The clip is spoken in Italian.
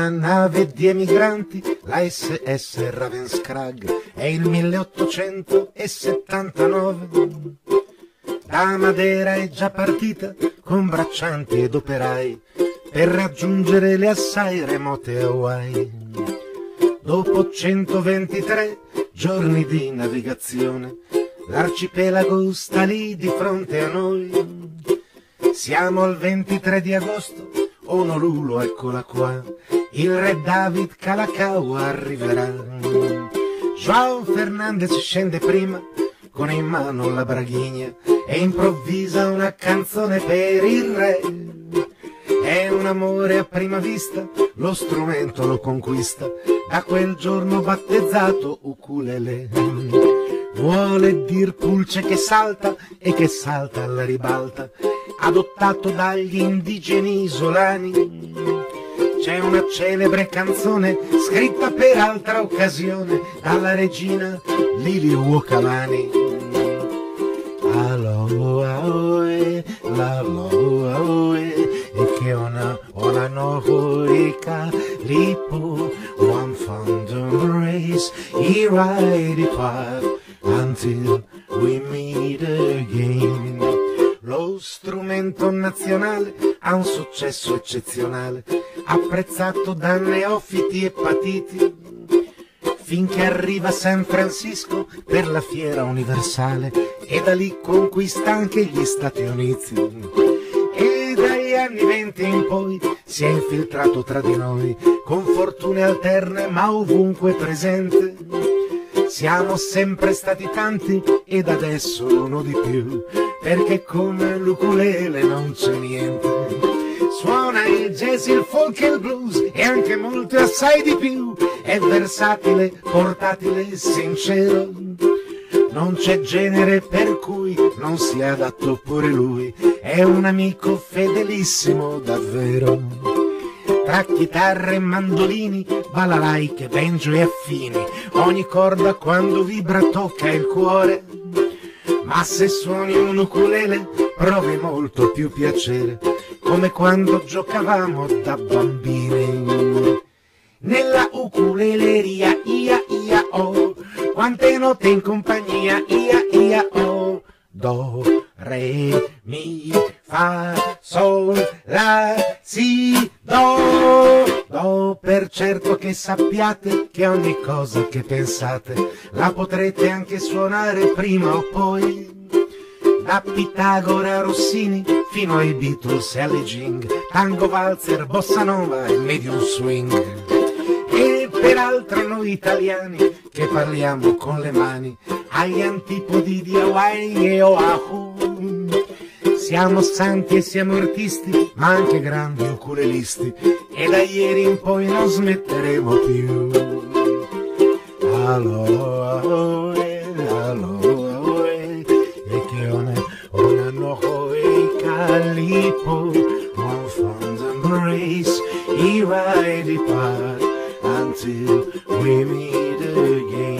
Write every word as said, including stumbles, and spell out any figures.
una nave di emigranti, la S S Ravenskrag, è il milleottocentosettantanove. Da Madera è già partita con braccianti ed operai per raggiungere le assai remote Hawaii. Dopo centoventitré giorni di navigazione, l'arcipelago sta lì di fronte a noi. Siamo al ventitré di agosto, Honolulu eccola qua, il re David Kalakaua arriverà. João Fernandes scende prima, con in mano la braghigna, e improvvisa una canzone per il re. È un amore a prima vista, lo strumento lo conquista, da quel giorno battezzato ukulele. Vuole dir pulce che salta e che salta alla ribalta, adottato dagli indigeni isolani. C'è una celebre canzone scritta per altra occasione dalla regina Liliuokalani. Aloha oe, l'aloha oe, e che ona ona no hoika lipo, one fond embrace, he ride depart until we meet again. Lo strumento nazionale ha un successo eccezionale, apprezzato da neofiti e patiti, finché arriva a San Francisco per la fiera universale e da lì conquista anche gli Stati Uniti. E dagli anni venti in poi si è infiltrato tra di noi, con fortune alterne ma ovunque presente. Siamo sempre stati tanti ed adesso uno di più, perché come l'ukulele non c'è niente. Suona il jazz, il folk e il blues e anche molto assai di più. È versatile, portatile, sincero. Non c'è genere per cui non sia adatto pure lui. È un amico fedelissimo davvero. Tra chitarre e mandolini, balalaiche, banjo e affini, ogni corda quando vibra tocca il cuore. Ma se suoni un ukulele provi molto più piacere, come quando giocavamo da bambini. Nella ukuleleria, ia ia oh, quante note in compagnia, ia ia oh. Do, re, mi, fa, sol, la, si, do. Do per certo che sappiate che ogni cosa che pensate la potrete anche suonare prima o poi. Da Pitagora a Rossini fino ai Beatles e alle Jing, tango, valzer, bossa nova e medium swing. E peraltro noi italiani che parliamo con le mani agli antipodi di Hawaii e Oahu. Siamo santi e siamo artisti, ma anche grandi ukulelisti, e da ieri in poi non smetteremo più. Aloha oe, aloha oe, e che ona ona no hoe kalipo, one fond embrace, he ride depart until we meet again.